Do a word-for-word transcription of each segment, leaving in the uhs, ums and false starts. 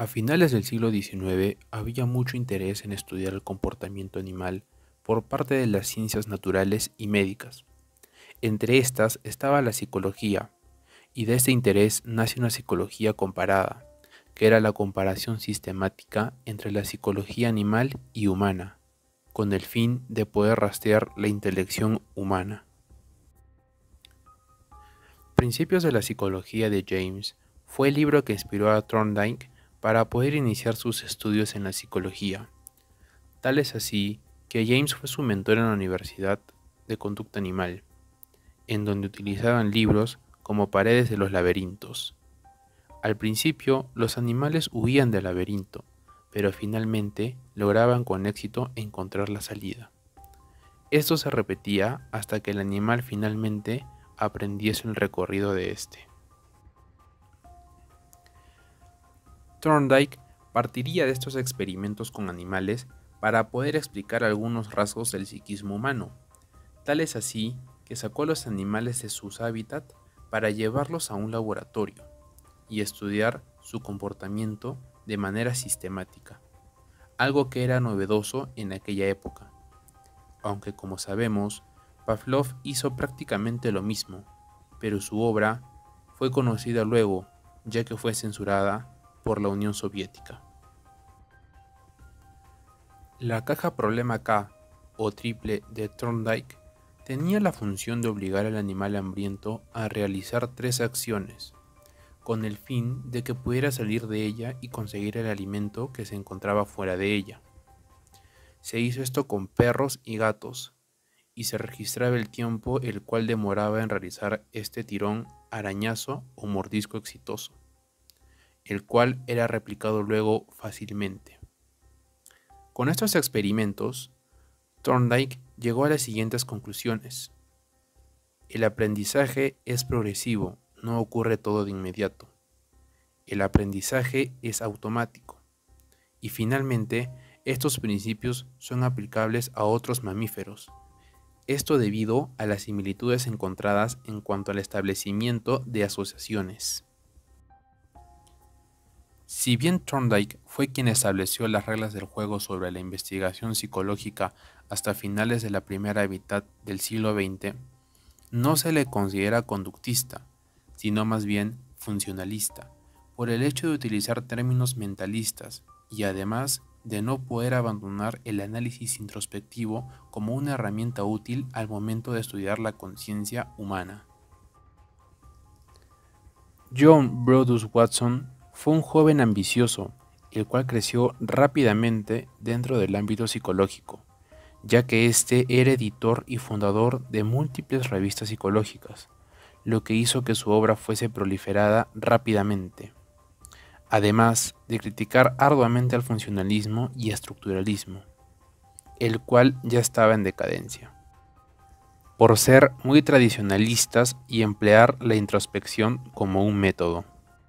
A finales del siglo diecinueve había mucho interés en estudiar el comportamiento animal por parte de las ciencias naturales y médicas. Entre estas estaba la psicología, y de este interés nace una psicología comparada, que era la comparación sistemática entre la psicología animal y humana, con el fin de poder rastrear la intelección humana. Principios de la psicología de James fue el libro que inspiró a Thorndike para poder iniciar sus estudios en la psicología. Tal es así que James fue su mentor en la Universidad de Conducta Animal, en donde utilizaban libros como Paredes de los laberintos. Al principio, los animales huían del laberinto, pero finalmente lograban con éxito encontrar la salida. Esto se repetía hasta que el animal finalmente aprendiese el recorrido de este. Thorndike partiría de estos experimentos con animales para poder explicar algunos rasgos del psiquismo humano. Tal es así que sacó a los animales de sus hábitats para llevarlos a un laboratorio y estudiar su comportamiento de manera sistemática, algo que era novedoso en aquella época. Aunque, como sabemos, Pavlov hizo prácticamente lo mismo, pero su obra fue conocida luego, ya que fue censurada por la Unión Soviética. La caja problema K, o triple, de Thorndike tenía la función de obligar al animal hambriento a realizar tres acciones, con el fin de que pudiera salir de ella y conseguir el alimento que se encontraba fuera de ella. Se hizo esto con perros y gatos, y se registraba el tiempo el cual demoraba en realizar este tirón, arañazo o mordisco exitoso, el cual era replicado luego fácilmente. Con estos experimentos, Thorndike llegó a las siguientes conclusiones. El aprendizaje es progresivo, no ocurre todo de inmediato. El aprendizaje es automático. Y finalmente, estos principios son aplicables a otros mamíferos. Esto debido a las similitudes encontradas en cuanto al establecimiento de asociaciones. Si bien Thorndike fue quien estableció las reglas del juego sobre la investigación psicológica hasta finales de la primera mitad del siglo veinte, no se le considera conductista, sino más bien funcionalista, por el hecho de utilizar términos mentalistas y además de no poder abandonar el análisis introspectivo como una herramienta útil al momento de estudiar la conciencia humana. John Brodus Watson fue un joven ambicioso, el cual creció rápidamente dentro del ámbito psicológico, ya que éste era editor y fundador de múltiples revistas psicológicas, lo que hizo que su obra fuese proliferada rápidamente, además de criticar arduamente al funcionalismo y estructuralismo, el cual ya estaba en decadencia, por ser muy tradicionalistas y emplear la introspección como un método.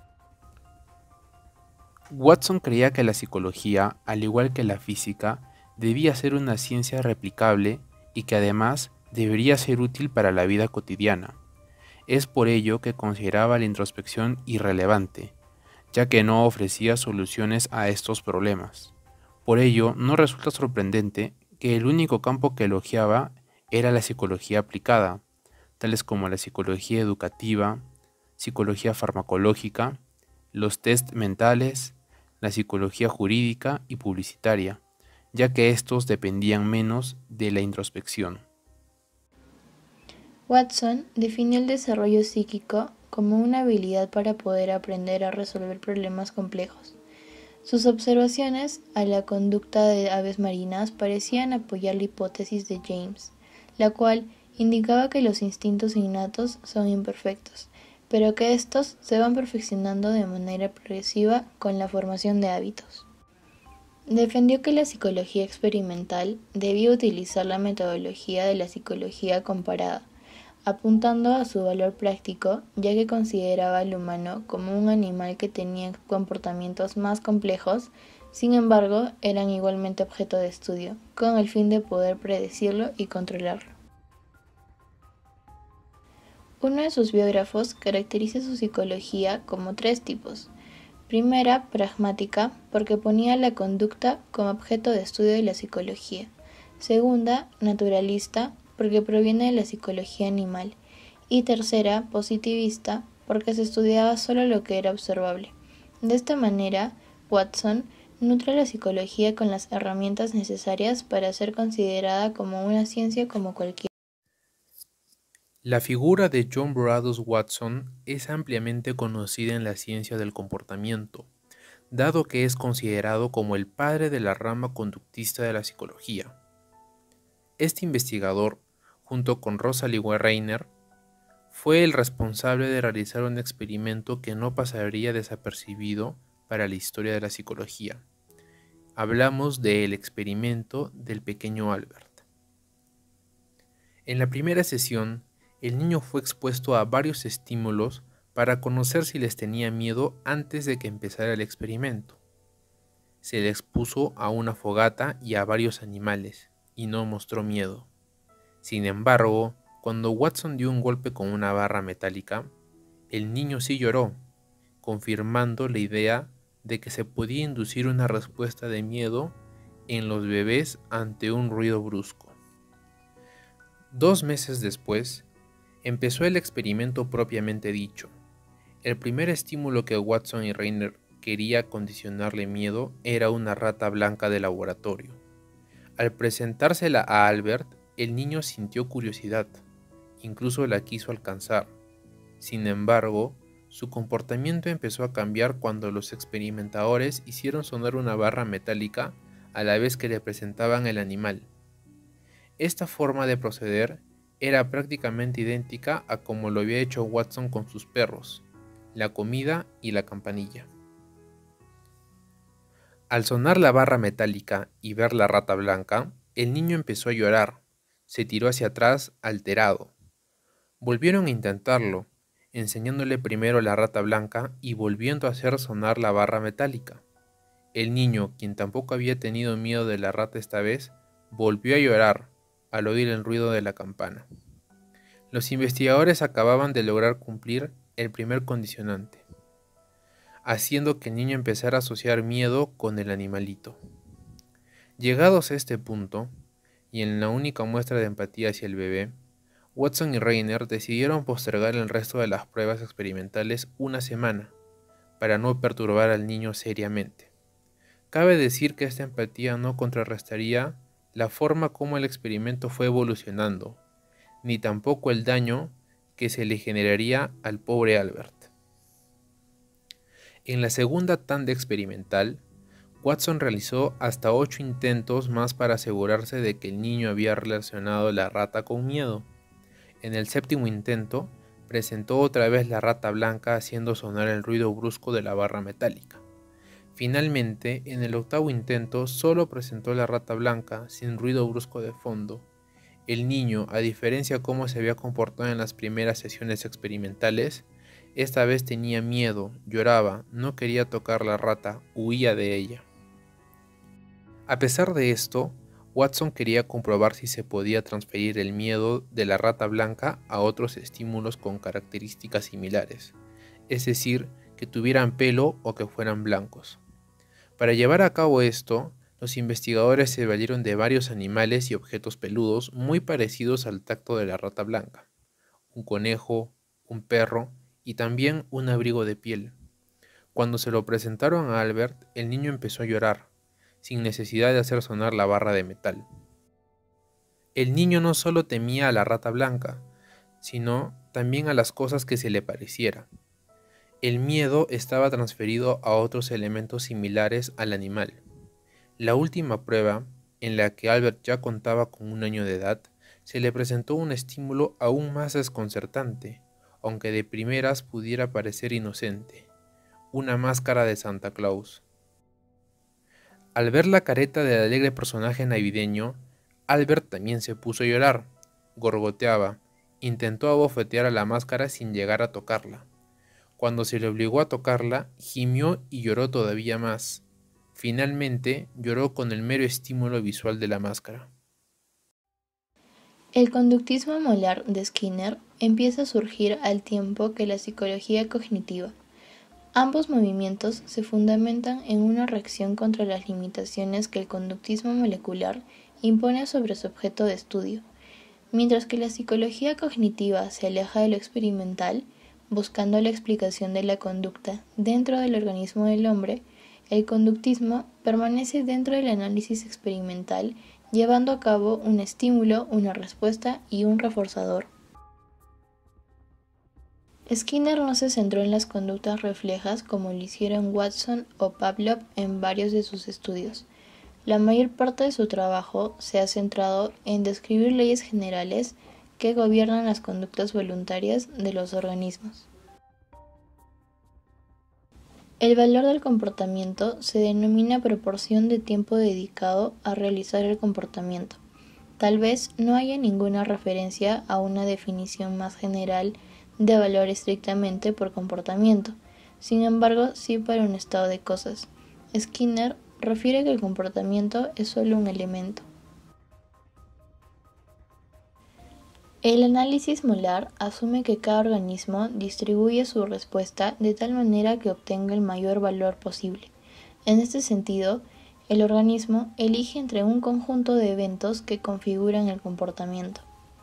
Watson creía que la psicología, al igual que la física, debía ser una ciencia replicable y que además debería ser útil para la vida cotidiana. Es por ello que consideraba la introspección irrelevante, ya que no ofrecía soluciones a estos problemas. Por ello, no resulta sorprendente que el único campo que elogiaba era la psicología aplicada, tales como la psicología educativa, psicología farmacológica, los test mentales, la psicología jurídica y publicitaria, ya que estos dependían menos de la introspección. Watson definió el desarrollo psíquico como una habilidad para poder aprender a resolver problemas complejos. Sus observaciones a la conducta de aves marinas parecían apoyar la hipótesis de James, la cual indicaba que los instintos innatos son imperfectos, pero que estos se van perfeccionando de manera progresiva con la formación de hábitos. Defendió que la psicología experimental debía utilizar la metodología de la psicología comparada, apuntando a su valor práctico, ya que consideraba al humano como un animal que tenía comportamientos más complejos, sin embargo, eran igualmente objeto de estudio, con el fin de poder predecirlo y controlarlo. Uno de sus biógrafos caracteriza su psicología como tres tipos: Primera, pragmática, porque ponía la conducta como objeto de estudio de la psicología. Segunda, naturalista, porque proviene de la psicología animal. Y tercera, positivista, porque se estudiaba solo lo que era observable. De esta manera, Watson nutre la psicología con las herramientas necesarias para ser considerada como una ciencia como cualquier. La figura de John Bradus Watson es ampliamente conocida en la ciencia del comportamiento, dado que es considerado como el padre de la rama conductista de la psicología. Este investigador, junto con Rosalie Reiner, fue el responsable de realizar un experimento que no pasaría desapercibido para la historia de la psicología. Hablamos del experimento del pequeño Albert. En la primera sesión, el niño fue expuesto a varios estímulos para conocer si les tenía miedo antes de que empezara el experimento. Se le expuso a una fogata y a varios animales, y no mostró miedo. Sin embargo, cuando Watson dio un golpe con una barra metálica, el niño sí lloró, confirmando la idea de que se podía inducir una respuesta de miedo en los bebés ante un ruido brusco. Dos meses después, empezó el experimento propiamente dicho. El primer estímulo que Watson y Reiner quería condicionarle miedo era una rata blanca de laboratorio. Al presentársela a Albert, el niño sintió curiosidad, incluso la quiso alcanzar. Sin embargo, su comportamiento empezó a cambiar cuando los experimentadores hicieron sonar una barra metálica a la vez que le presentaban el animal. Esta forma de proceder era prácticamente idéntica a como lo había hecho Watson con sus perros, la comida y la campanilla. Al sonar la barra metálica y ver la rata blanca, el niño empezó a llorar, se tiró hacia atrás alterado. Volvieron a intentarlo, enseñándole primero la rata blanca y volviendo a hacer sonar la barra metálica. El niño, quien tampoco había tenido miedo de la rata esta vez, volvió a llorar al oír el ruido de la campana. Los investigadores acababan de lograr cumplir el primer condicionante, haciendo que el niño empezara a asociar miedo con el animalito. Llegados a este punto, y en la única muestra de empatía hacia el bebé, Watson y Reiner decidieron postergar el resto de las pruebas experimentales una semana, para no perturbar al niño seriamente. Cabe decir que esta empatía no contrarrestaría la forma como el experimento fue evolucionando, ni tampoco el daño que se le generaría al pobre Albert. En la segunda tanda experimental, Watson realizó hasta ocho intentos más para asegurarse de que el niño había relacionado la rata con miedo. En el séptimo intento, presentó otra vez la rata blanca haciendo sonar el ruido brusco de la barra metálica. Finalmente, en el octavo intento, solo presentó la rata blanca sin ruido brusco de fondo. El niño, a diferencia de cómo se había comportado en las primeras sesiones experimentales, esta vez tenía miedo, lloraba, no quería tocar la rata, huía de ella. A pesar de esto, Watson quería comprobar si se podía transferir el miedo de la rata blanca a otros estímulos con características similares, es decir, que tuvieran pelo o que fueran blancos. Para llevar a cabo esto, los investigadores se valieron de varios animales y objetos peludos muy parecidos al tacto de la rata blanca, un conejo, un perro y también un abrigo de piel. Cuando se lo presentaron a Albert, el niño empezó a llorar, sin necesidad de hacer sonar la barra de metal. El niño no solo temía a la rata blanca, sino también a las cosas que se le pareciera. El miedo estaba transferido a otros elementos similares al animal. La última prueba, en la que Albert ya contaba con un año de edad, se le presentó un estímulo aún más desconcertante, aunque de primeras pudiera parecer inocente: una máscara de Santa Claus. Al ver la careta del alegre personaje navideño, Albert también se puso a llorar, gorgoteaba, intentó abofetear a la máscara sin llegar a tocarla. Cuando se le obligó a tocarla, gimió y lloró todavía más. Finalmente, lloró con el mero estímulo visual de la máscara. El conductismo molar de Skinner empieza a surgir al tiempo que la psicología cognitiva. Ambos movimientos se fundamentan en una reacción contra las limitaciones que el conductismo molecular impone sobre su objeto de estudio, mientras que la psicología cognitiva se aleja de lo experimental, buscando la explicación de la conducta dentro del organismo del hombre. El conductismo permanece dentro del análisis experimental, llevando a cabo un estímulo, una respuesta y un reforzador. Skinner no se centró en las conductas reflejas como lo hicieron Watson o Pavlov en varios de sus estudios. La mayor parte de su trabajo se ha centrado en describir leyes generales que gobiernan las conductas voluntarias de los organismos. El valor del comportamiento se denomina proporción de tiempo dedicado a realizar el comportamiento. Tal vez no haya ninguna referencia a una definición más general de valor estrictamente por comportamiento, sin embargo sí para un estado de cosas. Skinner refiere que el comportamiento es solo un elemento. El análisis molar asume que cada organismo distribuye su respuesta de tal manera que obtenga el mayor valor posible. En este sentido, el organismo elige entre un conjunto de eventos que configuran el comportamiento.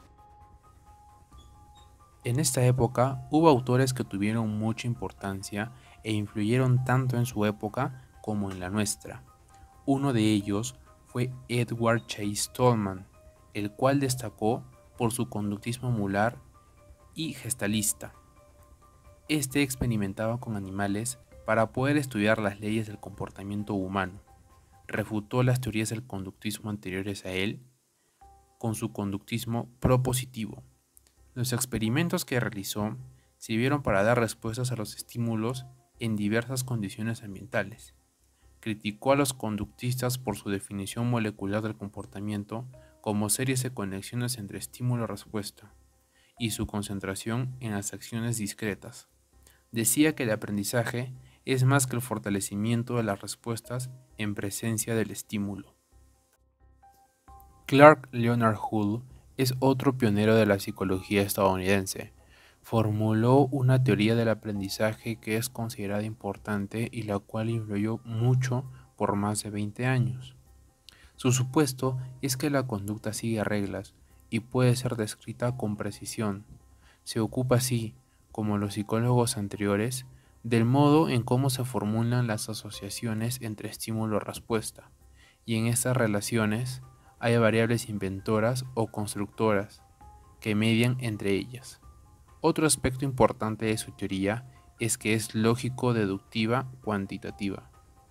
En esta época hubo autores que tuvieron mucha importancia e influyeron tanto en su época como en la nuestra. Uno de ellos fue Edward Chase Tolman, el cual destacó por su conductismo molar y gestalista. Este experimentaba con animales para poder estudiar las leyes del comportamiento humano. Refutó las teorías del conductismo anteriores a él con su conductismo propositivo. Los experimentos que realizó sirvieron para dar respuestas a los estímulos en diversas condiciones ambientales. Criticó a los conductistas por su definición molecular del comportamiento como series de conexiones entre estímulo y respuesta, y su concentración en las acciones discretas. Decía que el aprendizaje es más que el fortalecimiento de las respuestas en presencia del estímulo. Clark Leonard Hull es otro pionero de la psicología estadounidense. Formuló una teoría del aprendizaje que es considerada importante y la cual influyó mucho por más de veinte años. Su supuesto es que la conducta sigue reglas y puede ser descrita con precisión. Se ocupa así, como los psicólogos anteriores, del modo en cómo se formulan las asociaciones entre estímulo y respuesta, y en estas relaciones hay variables inventoras o constructoras que median entre ellas. Otro aspecto importante de su teoría es que es lógico-deductiva cuantitativa.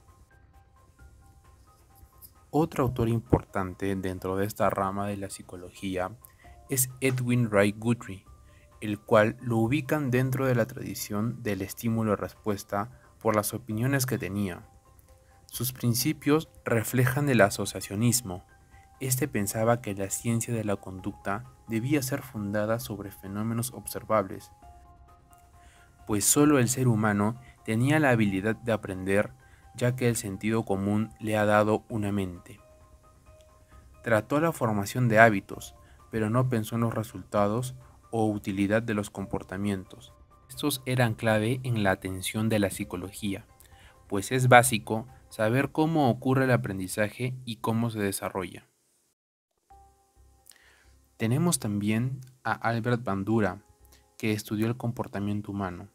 Otro autor importante dentro de esta rama de la psicología es Edwin Ray Guthrie, el cual lo ubican dentro de la tradición del estímulo-respuesta por las opiniones que tenía. Sus principios reflejan el asociacionismo. Este pensaba que la ciencia de la conducta debía ser fundada sobre fenómenos observables, pues solo el ser humano tenía la habilidad de aprender, ya que el sentido común le ha dado una mente. Trató la formación de hábitos, pero no pensó en los resultados o utilidad de los comportamientos. Estos eran clave en la atención de la psicología, pues es básico saber cómo ocurre el aprendizaje y cómo se desarrolla. Tenemos también a Albert Bandura, que estudió el comportamiento humano,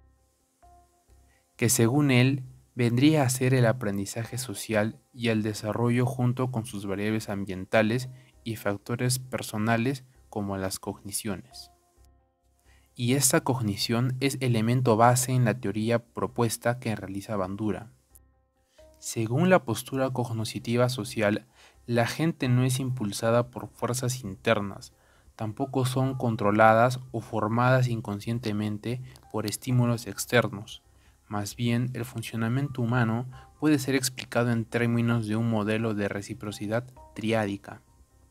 que según él vendría a ser el aprendizaje social y el desarrollo junto con sus variables ambientales y factores personales como las cogniciones. Y esta cognición es elemento base en la teoría propuesta que realiza Bandura. Según la postura cognoscitiva social, la gente no es impulsada por fuerzas internas, tampoco son controladas o formadas inconscientemente por estímulos externos. Más bien, el funcionamiento humano puede ser explicado en términos de un modelo de reciprocidad triádica.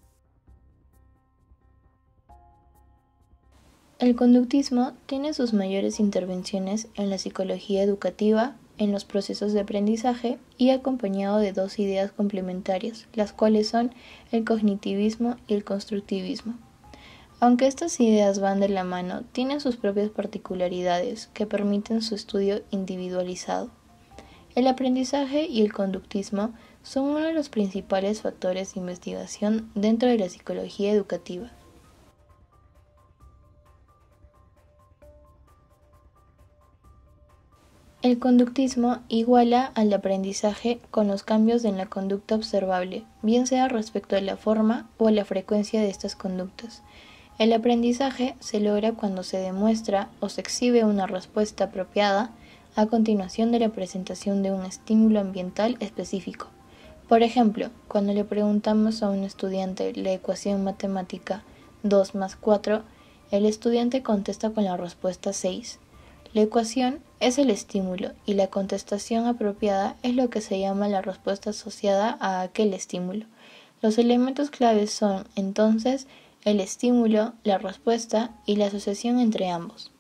El conductismo tiene sus mayores intervenciones en la psicología educativa, en los procesos de aprendizaje y acompañado de dos ideas complementarias, las cuales son el cognitivismo y el constructivismo. Aunque estas ideas van de la mano, tienen sus propias particularidades que permiten su estudio individualizado. El aprendizaje y el conductismo son uno de los principales factores de investigación dentro de la psicología educativa. El conductismo iguala al aprendizaje con los cambios en la conducta observable, bien sea respecto a la forma o a la frecuencia de estas conductas. El aprendizaje se logra cuando se demuestra o se exhibe una respuesta apropiada a continuación de la presentación de un estímulo ambiental específico. Por ejemplo, cuando le preguntamos a un estudiante la ecuación matemática dos más cuatro, el estudiante contesta con la respuesta seis. La ecuación es el estímulo y la contestación apropiada es lo que se llama la respuesta asociada a aquel estímulo. Los elementos claves son, entonces, el estímulo, la respuesta y la asociación entre ambos.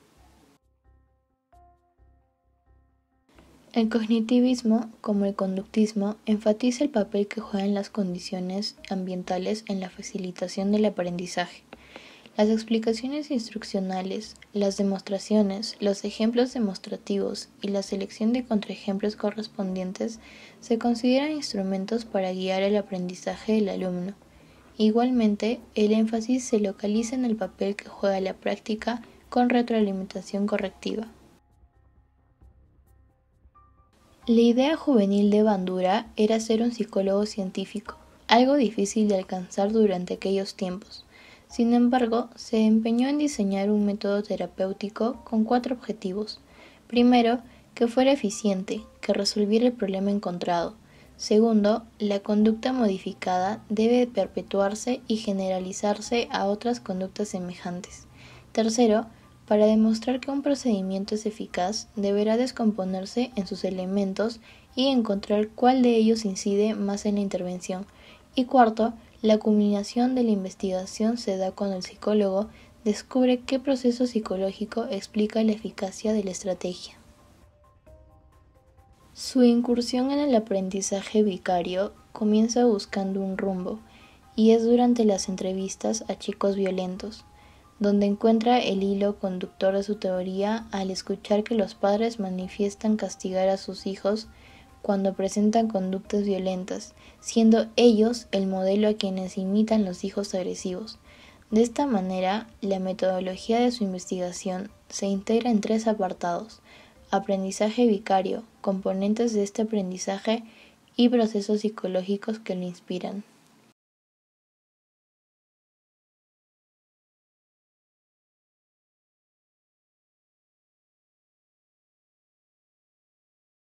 El cognitivismo, como el conductismo, enfatiza el papel que juegan las condiciones ambientales en la facilitación del aprendizaje. Las explicaciones instruccionales, las demostraciones, los ejemplos demostrativos y la selección de contraejemplos correspondientes se consideran instrumentos para guiar el aprendizaje del alumno. Igualmente, el énfasis se localiza en el papel que juega la práctica con retroalimentación correctiva. La idea juvenil de Bandura era ser un psicólogo científico, algo difícil de alcanzar durante aquellos tiempos. Sin embargo, se empeñó en diseñar un método terapéutico con cuatro objetivos. Primero, que fuera eficiente, que resolviera el problema encontrado. Segundo, la conducta modificada debe perpetuarse y generalizarse a otras conductas semejantes. Tercero, para demostrar que un procedimiento es eficaz, deberá descomponerse en sus elementos y encontrar cuál de ellos incide más en la intervención. Y cuarto, la culminación de la investigación se da cuando el psicólogo descubre qué proceso psicológico explica la eficacia de la estrategia. Su incursión en el aprendizaje vicario comienza buscando un rumbo, y es durante las entrevistas a chicos violentos, donde encuentra el hilo conductor de su teoría al escuchar que los padres manifiestan castigar a sus hijos cuando presentan conductas violentas, siendo ellos el modelo a quienes imitan los hijos agresivos. De esta manera, la metodología de su investigación se integra en tres apartados: aprendizaje vicario, componentes de este aprendizaje y procesos psicológicos que lo inspiran.